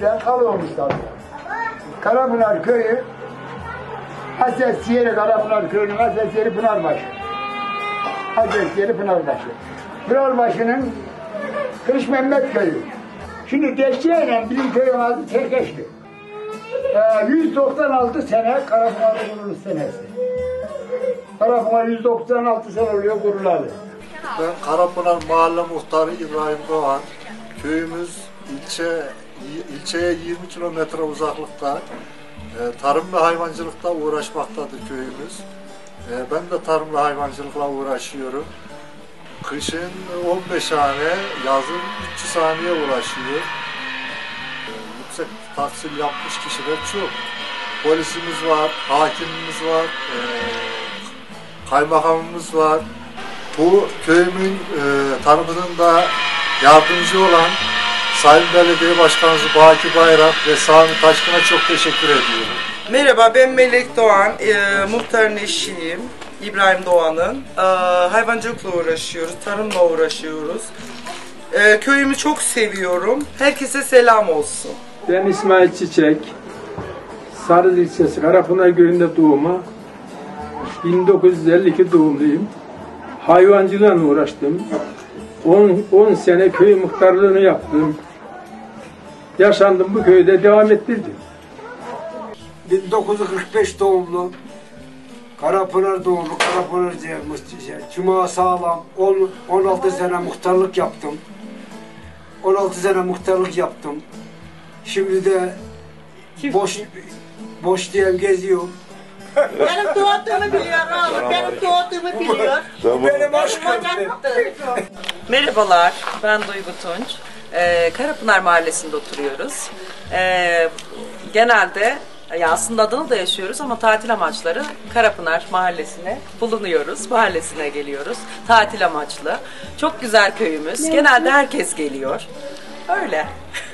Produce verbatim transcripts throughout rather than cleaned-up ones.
köyden kalıyormuşlar. Karapınar köyü, asas yeri Karapınar köyünün asas yeri Pınarbaşı. Asas yeri Pınarbaşı. Pınarbaşı'nın Kırış Mehmet köyü. Şimdi Deşçiye'yle bizim köyün adı Terkeşli. Ee, yüz doksan altı sene Karapınar'ın kuruluş senesi. Karapınar yüz doksan altı sene oluyor kurulalı. Ben Karapınar Mahalle Muhtarı İbrahim Doğan. Köyümüz ilçe ilçeye yirmi kilometre uzaklıkta. E, tarım ve hayvancılıkla uğraşmaktadır köyümüz. E, ben de tarım ve hayvancılıkla uğraşıyorum. Kışın on beş hane, yazın üç yüz haneye ulaşıyor. E, yüksek tahsil yapmış kişiler çok. Polisimiz var, hakimimiz var, e, kaymakamımız var. Bu köyümün e, tanıtımında yardımcı olan Sayın Belediye Başkanımız Baki Bayrak ve Sami Taşkın'a çok teşekkür ediyorum. Merhaba, ben Melek Doğan, e, muhtarın eşiyim. İbrahim Doğan'ın. E, hayvancılıkla uğraşıyoruz, tarımla uğraşıyoruz. E, köyümü çok seviyorum. Herkese selam olsun. Ben İsmail Çiçek. Sarız ilçesi Karapınar köyünde doğuma. bin dokuz yüz elli iki doğumluyum. Hayvancılığla uğraştım. on sene köy muhtarlığını yaptım. Yaşandım bu köyde, devam ettirdim. bin dokuz yüz kırk beş doğumlu, Karapınar doğumlu, Karapınar diyormuş. Cuma sağlam, on altı sene muhtarlık yaptım. on altı sene muhtarlık yaptım. Şimdi de boş boş diyen geziyorum. Benim doğduğumu biliyor oğlum, benim doğduğumu biliyor. Benim aşkım. Merhabalar, ben Duygu Tunç. Ee, Karapınar Mahallesi'nde oturuyoruz. Ee, genelde, ya aslında Adana'da yaşıyoruz ama tatil amaçları Karapınar Mahallesi'ne bulunuyoruz. Mahallesine geliyoruz. Tatil amaçlı. Çok güzel köyümüz. Genelde herkes geliyor. Öyle.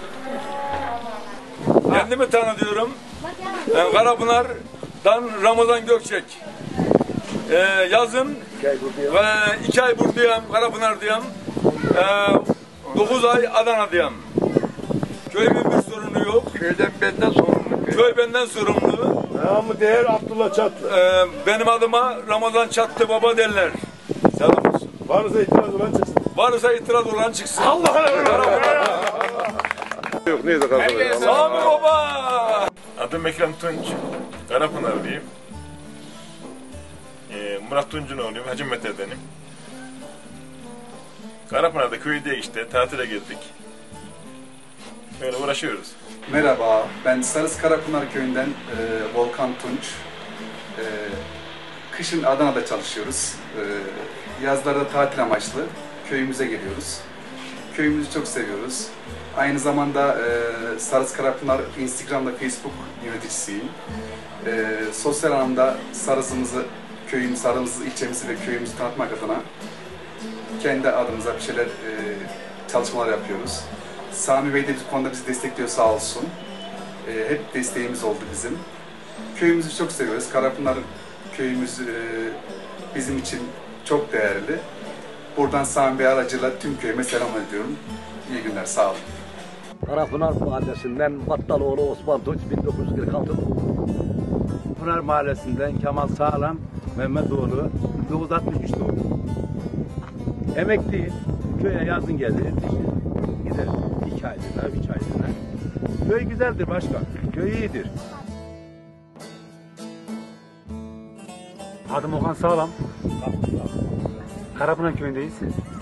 Kendimi tanıtıyorum. Ben Karapınar'dan Ramazan Gökçek. Ee, yazın ve iki ay buradayım, Karapınar'dayım. Ee, dokuz ay Adana'dayım. Köyümün bir sorunu yok. Köyden benden sorumlu. Köy benden sorumlu. Namı değer Abdullah Çatlı. Ee, benim adıma Ramazan Çatlı Baba derler. Selam olsun. Varsa itiraz olan çıksın. Varsa itiraz olan çıksın. Allah Yok neydi kazanıyor? Sami Baba. Adım Ekrem Tunç. Karapınarlıyım. Ee, Murat Tunç'un oğluyum. Hacı Mete'denim. Karapınar'da köyde işte tatile geldik. Böyle uğraşıyoruz. Merhaba, ben Sarız Karapınar köyünden e, Volkan Tunç. E, kışın Adana'da çalışıyoruz. E, yazlarda tatil amaçlı köyümüze geliyoruz. Köyümüzü çok seviyoruz. Aynı zamanda e, Sarız Karapınar Instagram'da Facebook yöneticisiyim. E, sosyal anlamda Sarız'ımızı, köyümüz, Sarız'ımızı, ilçemizi ve köyümüzü tanıtmak adına kendi adımıza bir şeyler, e, çalışmalar yapıyoruz. Sami Bey de bu konuda bizi destekliyor sağ olsun. E, hep desteğimiz oldu bizim. Köyümüzü çok seviyoruz. Karapınar köyümüz e, bizim için çok değerli. Buradan Sami Bey aracılığıyla tüm köyüme selam ediyorum. İyi günler, sağ olun. Karapınar Mahallesi'nden Battaloğlu Osman Tunç, bin dokuz yüz kırk altı doğumlu. Pınar Mahallesi'nden Kemal Sağlam, Mehmetoğlu, bin dokuz yüz altmış üç doğumlu. Emekliyiz. Köye yazın gelir, gider. İki aylığına, üç aylığına. Köy güzeldir başkan, köy iyidir. Adım Okan Sağlam. Karapınar köyündeyiz.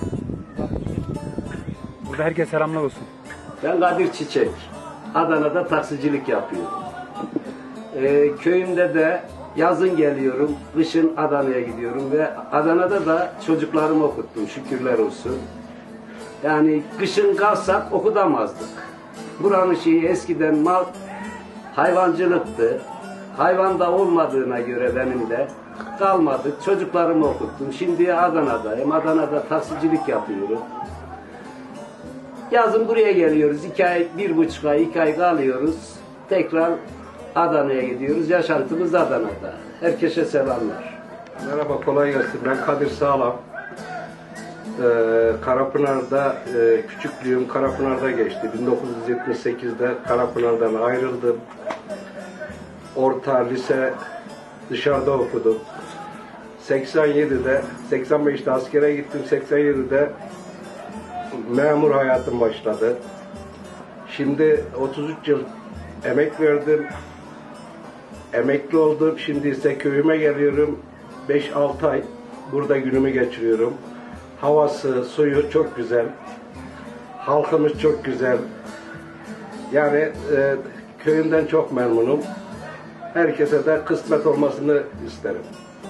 Burada herkese selamlar olsun. Ben Kadir Çiçek. Adana'da taksicilik yapıyorum. Ee, köyümde de yazın geliyorum, kışın Adana'ya gidiyorum ve Adana'da da çocuklarımı okuttum, şükürler olsun. Yani kışın kalsak okutamazdık. Buranın şeyi eskiden mal hayvancılıktı. Hayvan da olmadığına göre benim de kalmadık. Çocuklarımı okuttum. Şimdi Adana'dayım. Adana'da taksicilik yapıyorum. Yazın buraya geliyoruz. İki ay, bir buçuk ay, iki ay kalıyoruz. Tekrar Adana'ya gidiyoruz. Yaşantımız Adana'da. Herkese selamlar. Merhaba, kolay gelsin. Ben Kadir Sağlam. Karapınar'da e, küçüklüğüm Karapınar'da geçti. bin dokuz yüz yetmiş sekizde Karapınar'dan ayrıldım. Orta, lise dışarıda okudum. seksen yedide, seksen beşte askere gittim. seksen yedide memur hayatım başladı. Şimdi otuz üç yıl emek verdim. Emekli oldum. Şimdi ise köyüme geliyorum. beş altı ay burada günümü geçiriyorum. Havası, suyu çok güzel. Halkımız çok güzel. Yani e, köyümden çok memnunum. Herkese de kısmet olmasını isterim.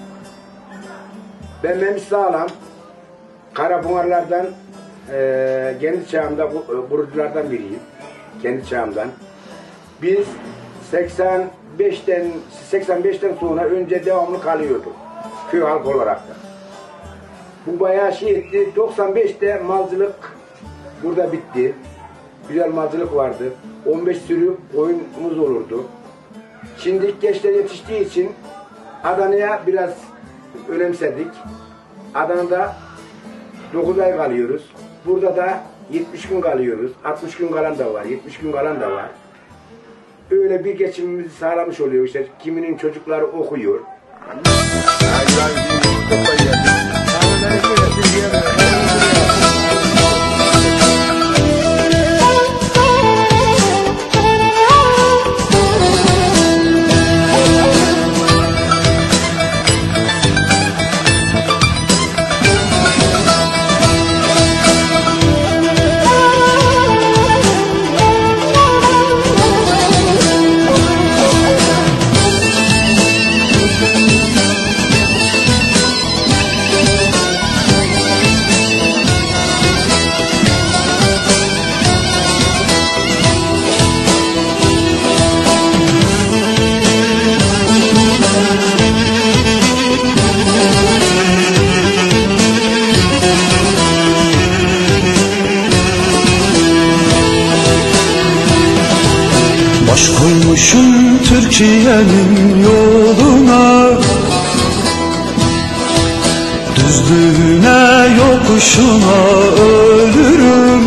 Ben Memiş Sağlam, Karapınarlardan, e, kendi çağımda kuruculardan biriyim. Kendi çağımdan. Biz seksen beşten seksen beşten sonra önce devamlı kalıyorduk. Köy halkı olarak da. Bu bayağı şey etti. doksan beşte malcılık burada bitti. Güzel malcılık vardı. on beş sürü koyunumuz olurdu. Şimdi gençler yetiştiği için Adana'ya biraz önemsedik. Adana'da dokuz ay kalıyoruz. Burada da yetmiş gün kalıyoruz. altmış gün kalan da var. yetmiş gün kalan da var. Öyle bir geçimimizi sağlamış oluyor işte. Kiminin çocukları okuyor. Baş koymuşum Türkiye'nin yoluna, düzlüğüne yokuşuna ölürüm.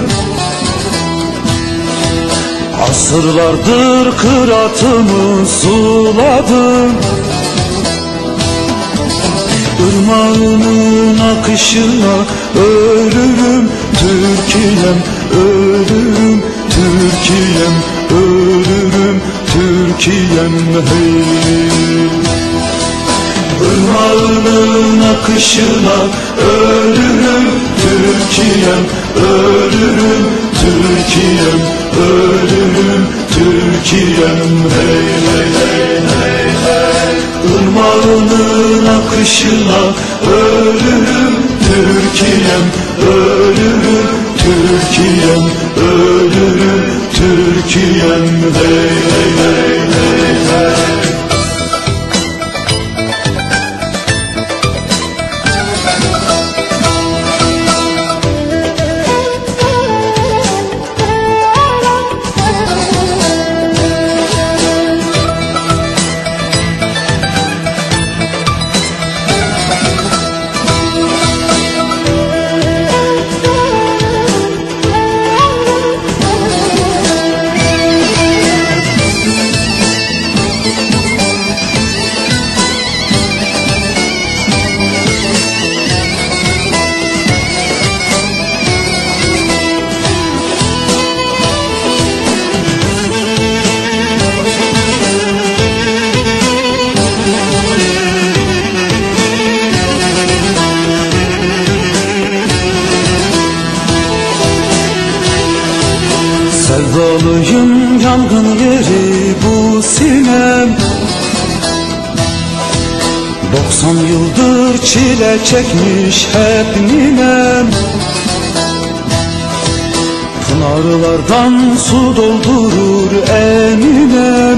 Asırlardır kıratımı suladım, ırmağının akışına ölürüm. Türkiye'm ölürüm, Türkiye'm ölürüm, Türkiye'm hey. Irmağının akışına ölürüm, Türkiye'm ölürüm, Türkiye'm ölürüm, Türkiye'm hey hey hey hey hey. Irmağının akışına ölürüm, Türkiye'm ölürüm, Türkiye'm ölürüm, Türkiye'm hey hey hey hey hey. Sevdalıyım, yangın yeri bu sinem. Doksan yıldır çile çekmiş hep ninem. Pınarlardan su doldurur eminem.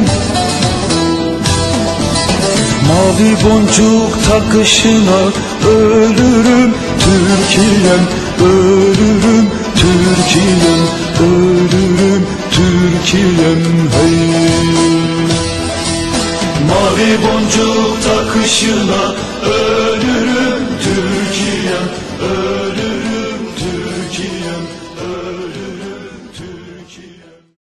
Mavi boncuk takışına ölürüm, Türkiye'm ölürüm, Türkiye'm ölürüm, Türkiye'm hey. Mavi boncuk takışına ölürüm, Türkiye'm ölürüm.